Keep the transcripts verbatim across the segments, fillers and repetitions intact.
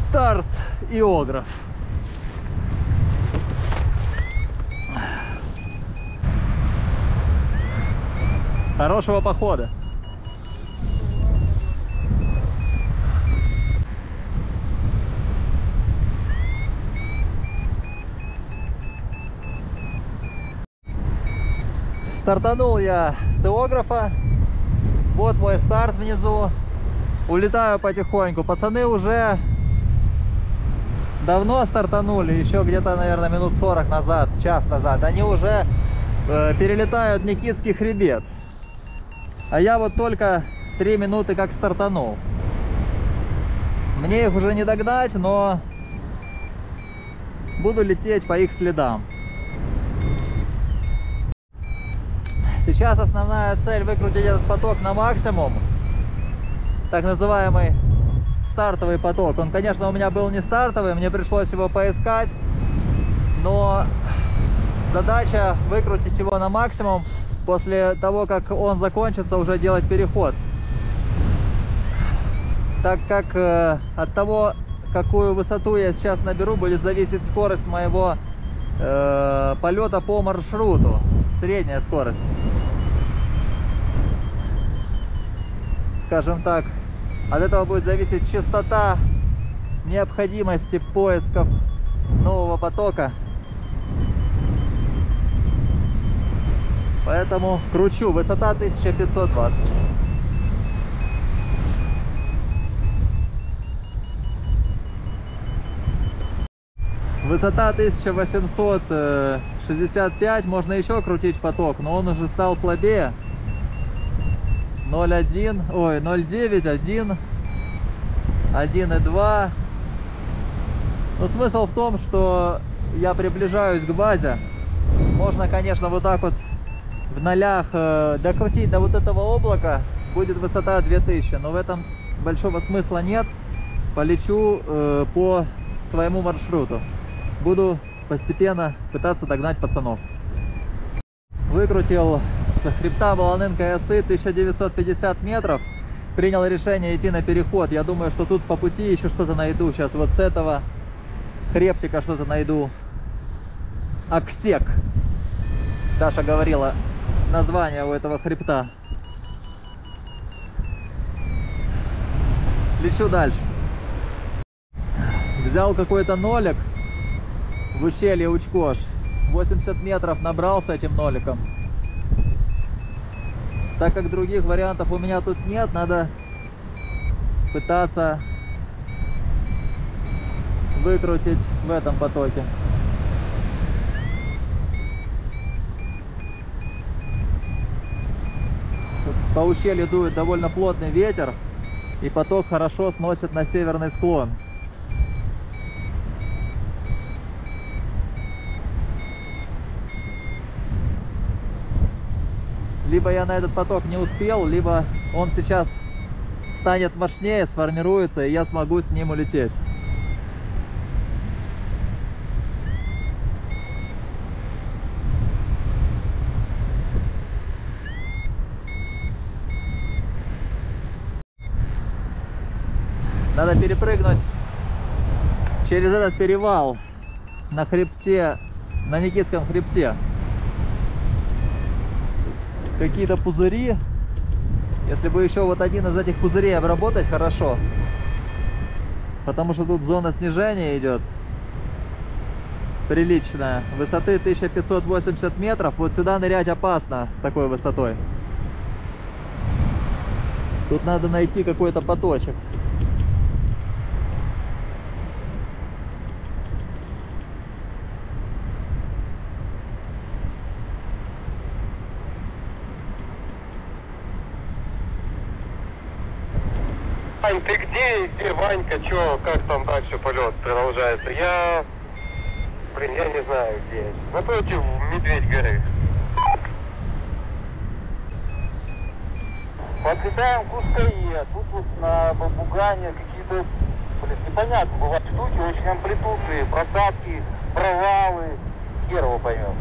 Старт Иограф. Хорошего похода. Стартанул я с Иографа. Вот мой старт внизу. Улетаю потихоньку. Пацаны уже давно стартанули, еще где-то, наверное, минут сорок назад, час назад. Они уже э, перелетают Никитский хребет. А я вот только три минуты как стартанул. Мне их уже не догнать, но буду лететь по их следам. Сейчас основная цель — выкрутить этот поток на максимум. Так называемый стартовый поток. Он, конечно, у меня был не стартовый, мне пришлось его поискать. Но задача — выкрутить его на максимум. После того, как он закончится, уже делать переход. Так как э, от того, какую высоту я сейчас наберу, будет зависеть скорость моего э, полета по маршруту. Средняя скорость. Скажем так, от этого будет зависеть частота необходимости поисков нового потока. Поэтому кручу. Высота тысяча пятьсот двадцать. Высота тысяча восемьсот шестьдесят пять. Можно еще крутить поток, но он уже стал слабее. ноль один, ой, ноль девять, один, один и два. Но смысл в том, что я приближаюсь к базе. Можно, конечно, вот так вот в нолях э, докрутить до вот этого облака. Будет высота две тысячи, но в этом большого смысла нет. Полечу э, по своему маршруту. Буду постепенно пытаться догнать пацанов. Выкрутил с хребта Волынской осы тысяча девятьсот пятьдесят метров. Принял решение идти на переход. Я думаю, что тут по пути еще что-то найду. Сейчас вот с этого хребтика что-то найду. Аксек. Даша говорила название у этого хребта. Лечу дальше. Взял какой-то нолик в ущелье Учкош. восемьдесят метров набрал с этим ноликом. Так как других вариантов у меня тут нет, надо пытаться выкрутить в этом потоке. По ущелью дует довольно плотный ветер, и поток хорошо сносит на северный склон. Либо я на этот поток не успел, либо он сейчас станет мощнее, сформируется, и я смогу с ним улететь. Надо перепрыгнуть через этот перевал на хребте, на Никитском хребте. Какие-то пузыри. Если бы еще вот один из этих пузырей обработать хорошо, потому что тут зона снижения идет приличная, высоты тысяча пятьсот восемьдесят метров. Вот сюда нырять опасно с такой высотой. Тут надо найти какой-то поточек. Вань, ты где? Где Ванька? Чё? Как там дальше полет продолжается? Я... Блин, я не знаю где. Напротив Медведь горы. Подлетаем к Ускае. Тут вот на Бабугане какие-то, блин, непонятно бывают штуки, очень амплитудные, просадки, провалы. Хер его поймем.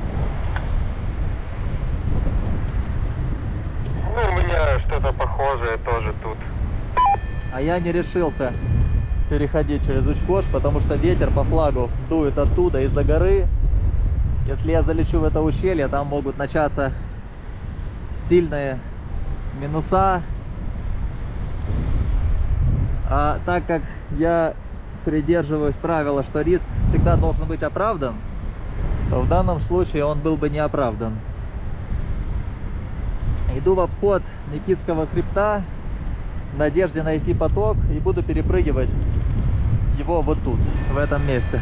Ну, у меня что-то похожее тоже тут. А я не решился переходить через Учкош, потому что ветер по флагу дует оттуда, из-за горы. Если я залечу в это ущелье, там могут начаться сильные минуса. А так как я придерживаюсь правила, что риск всегда должен быть оправдан, то в данном случае он был бы не оправдан. Иду в обход Никитского хребта в надежде найти поток и буду перепрыгивать его вот тут, в этом месте.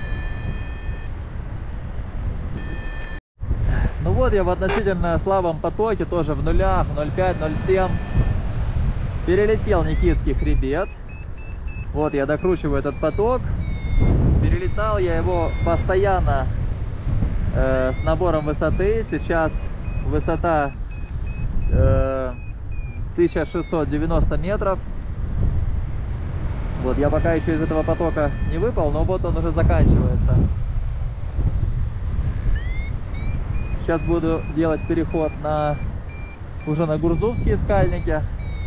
Ну вот я в относительно слабом потоке, тоже в нулях, ноль пять — ноль семь. Перелетел Никитский хребет. Вот я докручиваю этот поток. Перелетал я его постоянно э, с набором высоты. Сейчас высота э, тысяча шестьсот девяносто метров. Вот я пока еще из этого потока не выпал, но вот он уже заканчивается. Сейчас буду делать переход на уже на Гурзувские скальники.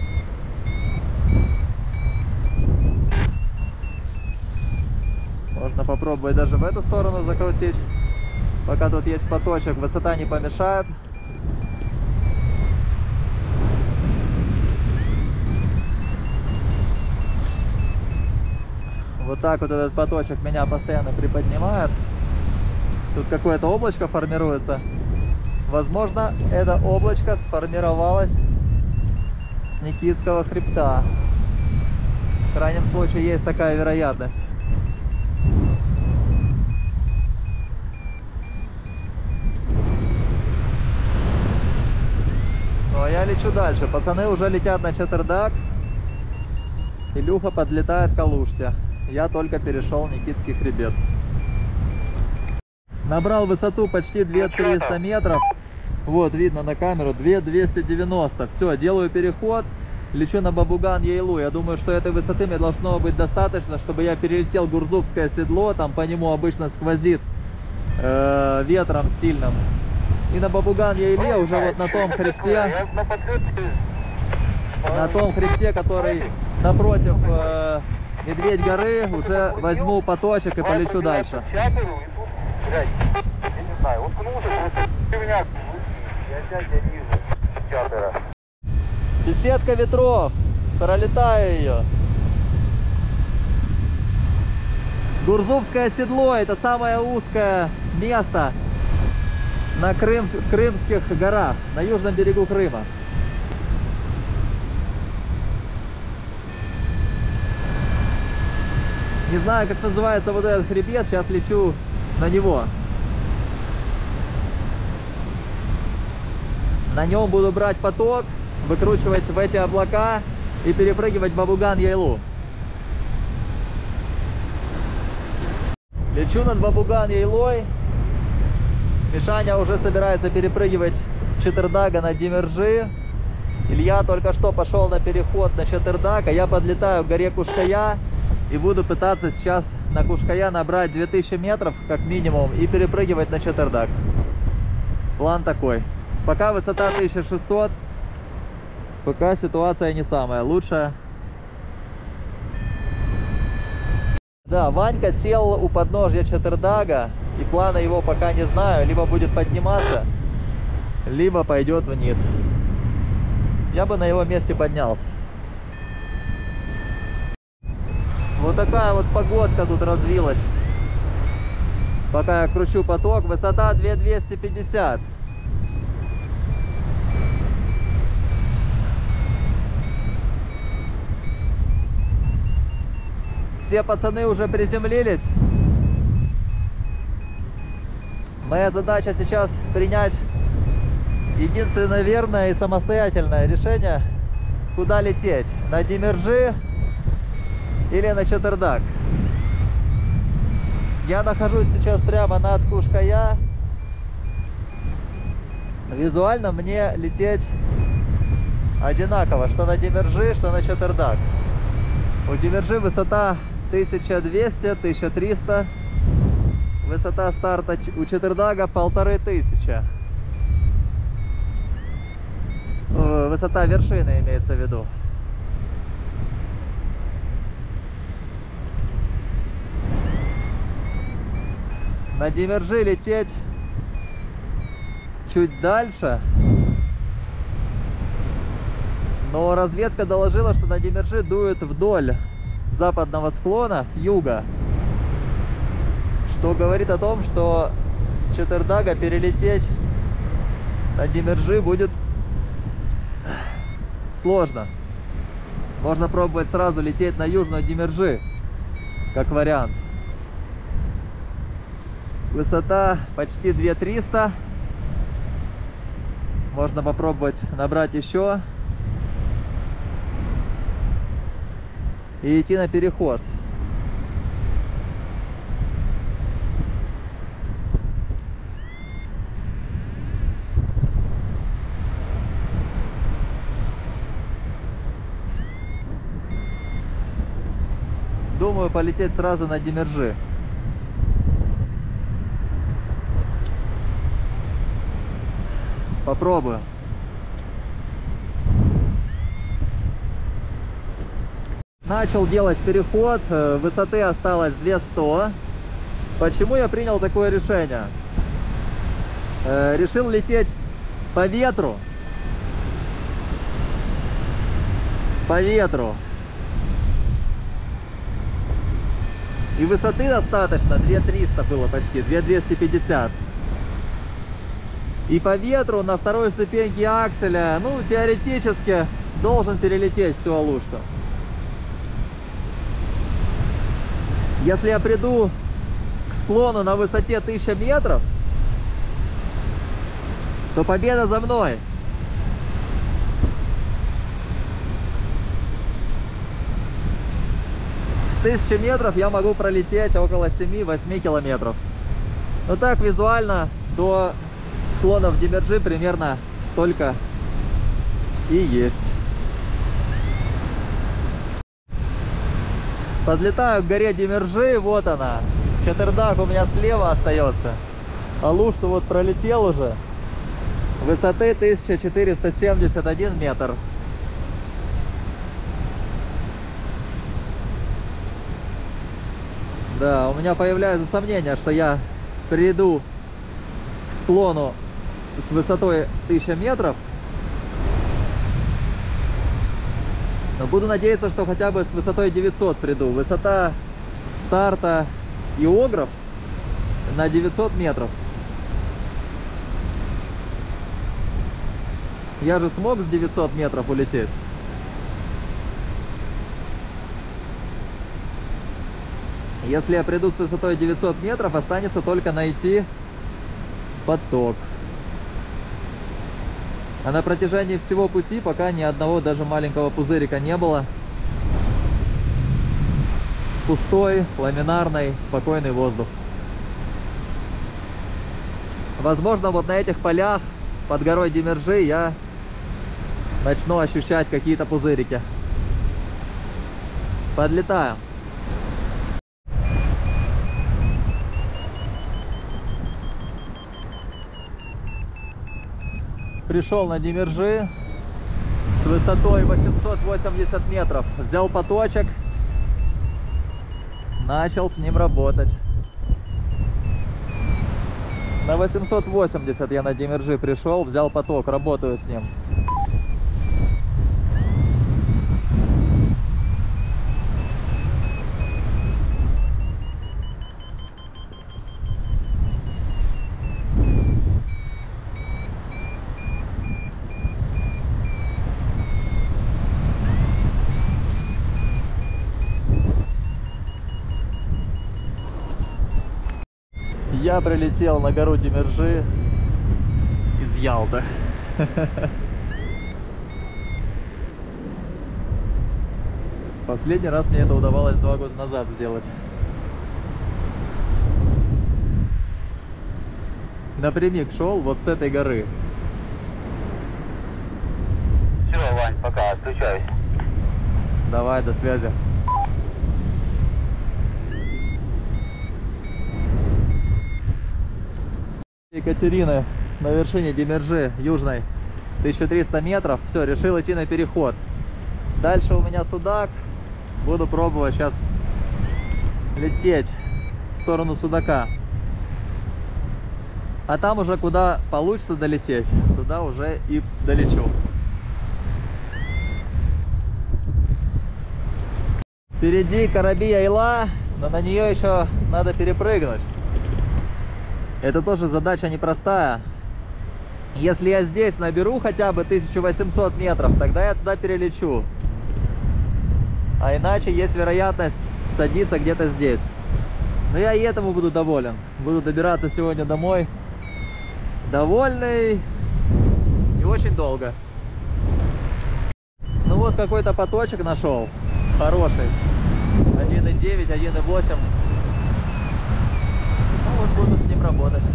Можно попробовать даже в эту сторону закрутить, пока тут есть поточек, высота не помешает. Вот так вот этот поточек меня постоянно приподнимает. Тут какое-то облачко формируется. Возможно, это облачко сформировалось с Никитского хребта. В крайнем случае есть такая вероятность. Ну а я лечу дальше. Пацаны уже летят на Чатырдак. Илюха подлетает к Калуште. Я только перешел Никитский хребет. Набрал высоту почти две тысячи триста метров. Вот, видно на камеру, две тысячи двести девяносто. Все, делаю переход. Лечу на Бабуган-Яйлу. Я думаю, что этой высоты мне должно быть достаточно, чтобы я перелетел Гурзувское седло. Там по нему обычно сквозит э, ветром сильным. И на Бабуган-Яйле уже вот на том хребте, на том хребте, который напротив э, Медведь горы, уже возьму поточек и полечу дальше. Я не знаю, уткнулся, ты меня, я опять я вижу чатера. Беседка ветров, пролетаю ее. Гурзувское седло — это самое узкое место на Крым, в Крымских горах, на южном берегу Крыма. Не знаю, как называется вот этот хребет, сейчас лечу на него. На нем буду брать поток, выкручивать в эти облака и перепрыгивать в Бабуган-Яйлу. Лечу над Бабуган-Яйлой. Мишаня уже собирается перепрыгивать с Чатырдага на Демиржи. Илья только что пошел на переход на Чатырдаг, а я подлетаю к горе Кушкая и буду пытаться сейчас на Кушкая набрать две тысячи метров как минимум и перепрыгивать на Чатырдаг. План такой. Пока высота тысяча шестьсот, пока ситуация не самая лучшая. Да, Ванька сел у подножья Чатырдага, и плана его пока не знаю. Либо будет подниматься, либо пойдет вниз. Я бы на его месте поднялся. Вот такая вот погодка тут развилась. Пока я кручу поток, высота две тысячи двести пятьдесят. Все пацаны уже приземлились. Моя задача сейчас принять единственное верное и самостоятельное решение, куда лететь: на Демиржи или на Чатырдаг. Я нахожусь сейчас прямо над Кушкая. Визуально мне лететь одинаково, что на Демиржи, что на Чатырдаг. У Демиржи высота тысяча двести — тысяча триста. Высота старта у Чатырдага полторы тысячи. Высота вершины имеется в виду. на Демержи лететь чуть дальше. Но разведка доложила, что на Демержи дует вдоль западного склона с юга. Что говорит о том, что с Четырдага перелететь на Демержи будет сложно. Можно пробовать сразу лететь на южную Демержи, как вариант. Высота почти две тысячи триста. Можно попробовать набрать еще и идти на переход. Думаю, полететь сразу на Демержи. Попробую. Начал делать переход, высоты осталось две тысячи сто. Почему я принял такое решение? Э, решил лететь по ветру. По ветру. И высоты достаточно, две тысячи триста было почти, две тысячи двести пятьдесят. И по ветру на второй ступеньке акселя, ну, теоретически должен перелететь всю Алушту. Если я приду к склону на высоте тысяча метров, то победа за мной. С тысячи метров я могу пролететь около семи-восьми километров. Но так визуально до склонов Демержи примерно столько и есть. Подлетаю к горе Демержи, вот она. Четырдаг у меня слева остается. Алушту вот пролетел уже. Высоты тысяча четыреста семьдесят один метр. Да, у меня появляется сомнение, что я приду к склону с высотой тысяча метров. Но буду надеяться, что хотя бы с высотой девятьсот приду. Высота старта Иогров на девятьсот метров. Я же смог с девятисот метров улететь. Если я приду с высотой девятьсот метров, останется только найти поток. А на протяжении всего пути пока ни одного даже маленького пузырика не было. Пустой, ламинарный, спокойный воздух. Возможно, вот на этих полях под горой Демержи я начну ощущать какие-то пузырики. Подлетаю. Пришел на Демержи с высотой восемьсот восемьдесят метров. Взял поточек, начал с ним работать. На восемьсот восемьдесят я на Демержи пришел, взял поток, работаю с ним. Я прилетел на гору Демержи из Ялты. Последний раз мне это удавалось два года назад сделать. Напрямик шел вот с этой горы. Все, Вань, пока, отключаюсь. Давай, до связи. Екатерины на вершине Демержи южной тысяча триста метров. Все, решил идти на переход. Дальше у меня Судак. Буду пробовать сейчас лететь в сторону Судака. А там уже куда получится долететь, туда уже и долечу. Впереди Караби-Айла, но на нее еще надо перепрыгнуть. Это тоже задача непростая. Если я здесь наберу хотя бы тысячу восемьсот метров, тогда я туда перелечу. А иначе есть вероятность садиться где-то здесь. Но я и этому буду доволен. Буду добираться сегодня домой довольный и очень долго. Ну вот какой-то поточек нашел. Хороший. один и девять, один и восемь. Ну вот буду с ним работать.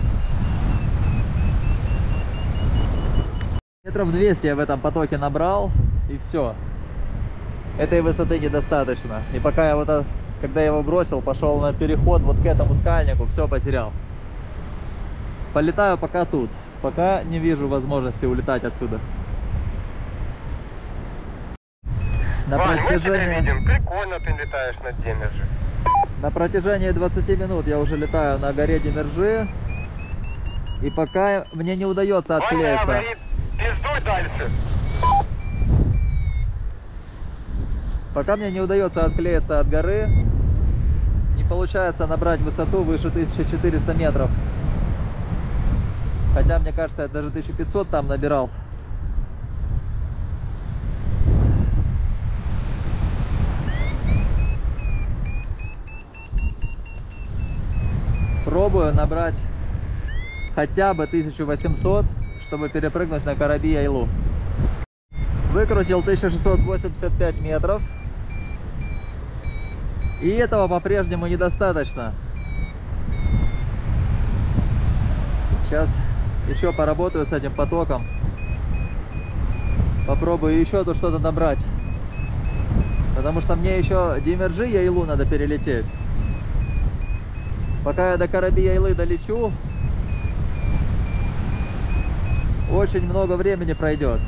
Метров двести я в этом потоке набрал, и все. Этой высоты недостаточно. И пока я вот, когда я его бросил, пошел на переход вот к этому скальнику, все потерял. Полетаю пока тут. Пока не вижу возможности улетать отсюда. На Вань, мы тебя протяжении... видим. Прикольно ты летаешь над Демержи. На протяжении двадцати минут я уже летаю на горе Демержи. И пока мне не удается Ваня отклеиться. говорит, пиздуй дальше. Пока мне не удается отклеиться от горы, не получается набрать высоту выше тысячи четырёхсот метров. Хотя, мне кажется, я даже тысячу пятьсот там набирал. Пробую набрать хотя бы тысячу восемьсот, чтобы перепрыгнуть на Караби-Айлу. Выкрутил тысячу шестьсот восемьдесят пять метров. И этого по-прежнему недостаточно. Сейчас еще поработаю с этим потоком. Попробую еще тут что-то набрать. Потому что мне еще Демержи и Айлу надо перелететь. Пока я до Караби-Айлы долечу, очень много времени пройдет.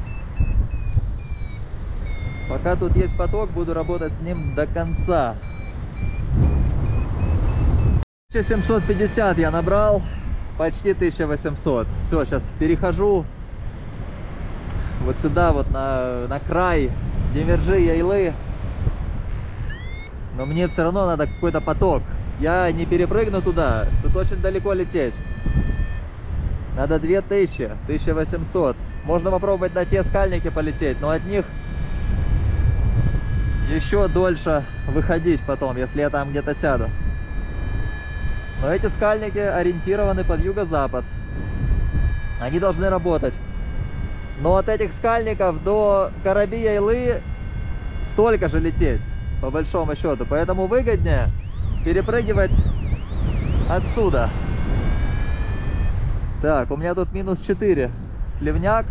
Пока тут есть поток, буду работать с ним до конца. тысяча семьсот пятьдесят я набрал, почти тысяча восемьсот. Все, сейчас перехожу вот сюда, вот на, на край Демержи и Айлы. Но мне все равно надо какой-то поток. Я не перепрыгну туда, тут очень далеко лететь. Надо две тысячи, тысяча восемьсот. Можно попробовать на те скальники полететь, но от них еще дольше выходить потом, если я там где-то сяду. Но эти скальники ориентированы под юго-запад. Они должны работать. Но от этих скальников до Караби-Айлы столько же лететь, по большому счету. Поэтому выгоднее перепрыгивать отсюда. Так, у меня тут минус четыре. Сливняк.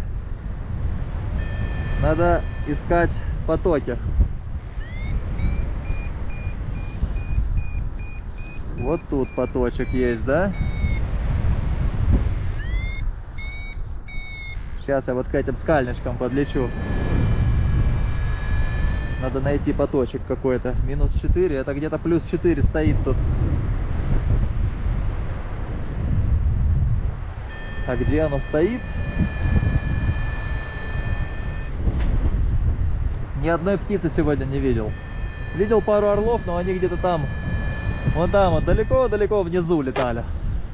Надо искать потоки. Вот тут поточек есть, да? Сейчас я вот к этим скальничкам подлечу. Надо найти поточек какой-то. Минус четыре, это где-то плюс четыре стоит тут. А где оно стоит? Ни одной птицы сегодня не видел. Видел пару орлов, но они где-то там, вон там, вот далеко-далеко внизу летали.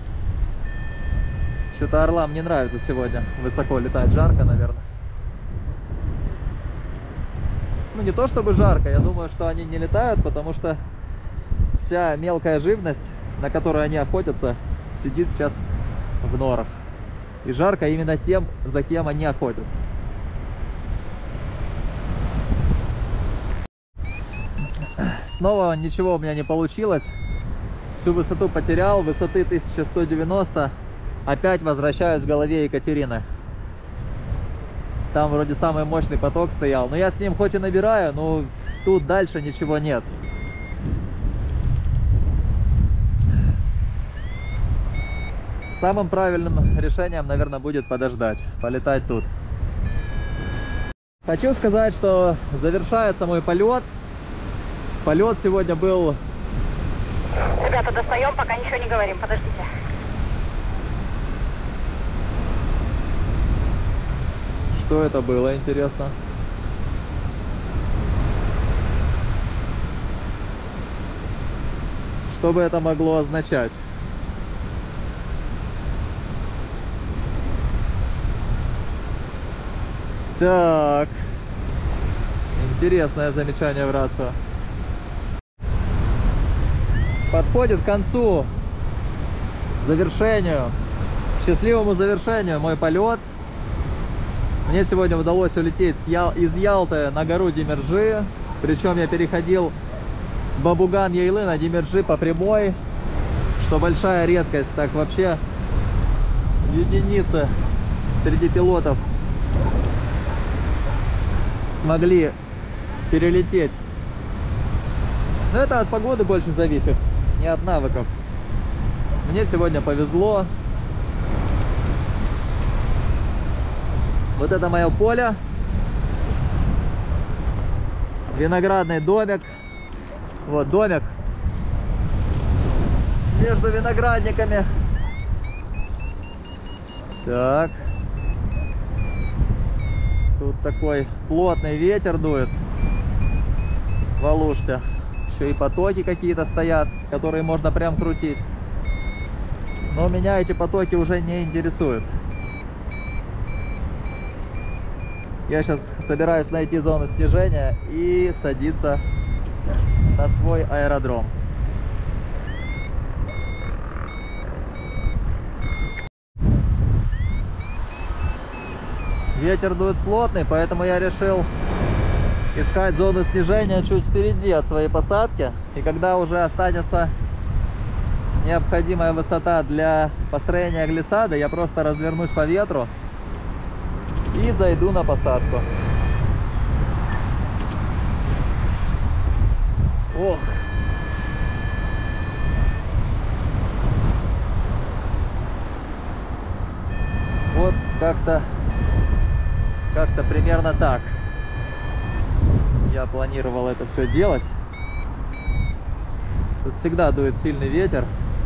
Что-то орлам не нравится сегодня высоко летать, жарко, наверное. Ну, не то чтобы жарко, я думаю, что они не летают, потому что вся мелкая живность, на которую они охотятся, сидит сейчас в норах. И жарко именно тем, за кем они охотятся. Снова ничего у меня не получилось. Всю высоту потерял, высоты тысяча сто девяносто. Опять возвращаюсь в голове Екатерины. Там вроде самый мощный поток стоял. Но я с ним хоть и набираю, но тут дальше ничего нет. Самым правильным решением, наверное, будет подождать, полетать тут. Хочу сказать, что завершается мой полет. Полет сегодня был... Ребята, достаем, пока ничего не говорим, подождите. Что это было, интересно? Что бы это могло означать? Так. Интересное замечание в рацию. Подходит к концу, к завершению, к счастливому завершению мой полет. Мне сегодня удалось улететь из Ялты на гору Демиржи. Причем я переходил с Бабуган-Яйлы на Демиржи по прямой, что большая редкость. Так вообще единицы среди пилотов смогли перелететь. Но это от погоды больше зависит, не от навыков. Мне сегодня повезло. Вот это мое поле. Виноградный домик. Вот домик между виноградниками. Так. Тут такой плотный ветер дует в Алуште. Еще и потоки какие-то стоят, которые можно прям крутить. Но меня эти потоки уже не интересуют. Я сейчас собираюсь найти зону снижения и садиться на свой аэродром. Ветер дует плотный, поэтому я решил искать зону снижения чуть впереди от своей посадки. И когда уже останется необходимая высота для построения глиссады, я просто развернусь по ветру и зайду на посадку. Ох! Вот как-то как-то примерно так я планировал это все делать. Тут всегда дует сильный ветер.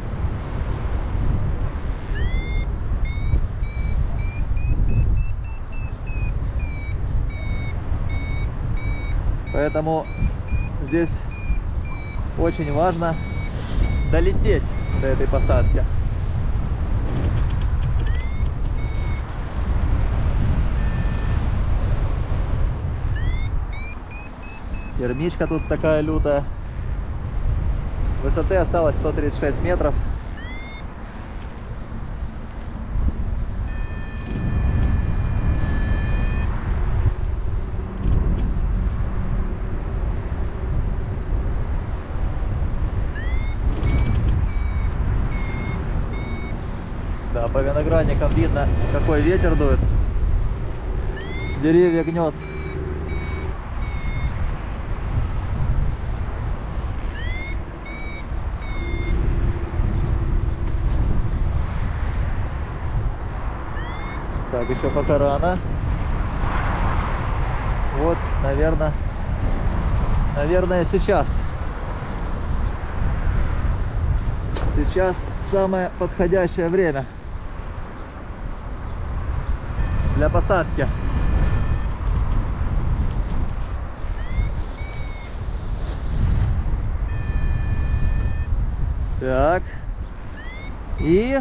Поэтому здесь очень важно долететь до этой посадки. Термичка тут такая лютая. Высоты осталось сто тридцать шесть метров. Да, по виноградникам видно, какой ветер дует. Деревья гнет. Так, еще пока рано. Вот, наверное, наверное, сейчас. Сейчас самое подходящее время для посадки. Так. И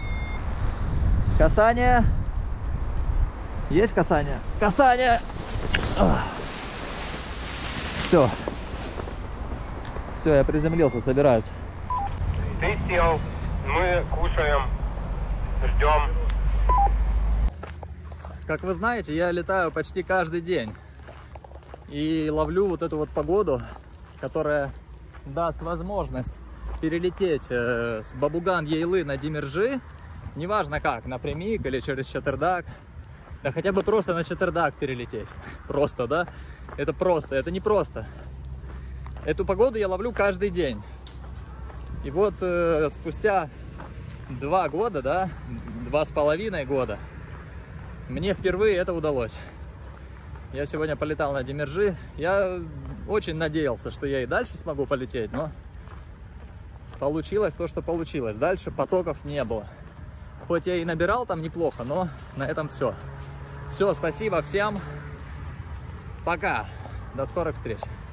касание. Есть касание? Касание! Все. Все, я приземлился, собираюсь. Ты сел, мы кушаем, ждем. Как вы знаете, я летаю почти каждый день. И ловлю вот эту вот погоду, которая даст возможность перелететь э, с Бабуган-Яйлы на Демиржи. Неважно как, напрямик или через Чатырдак. Да хотя бы просто на Чатырдак перелететь. Просто, да? Это просто, это не просто. Эту погоду я ловлю каждый день. И вот э, спустя два года, да, два с половиной года, мне впервые это удалось. Я сегодня полетал на Демиржи. Я очень надеялся, что я и дальше смогу полететь, но получилось то, что получилось. Дальше потоков не было. Хоть я и набирал там неплохо, но на этом все. Все, спасибо всем. Пока. До скорых встреч.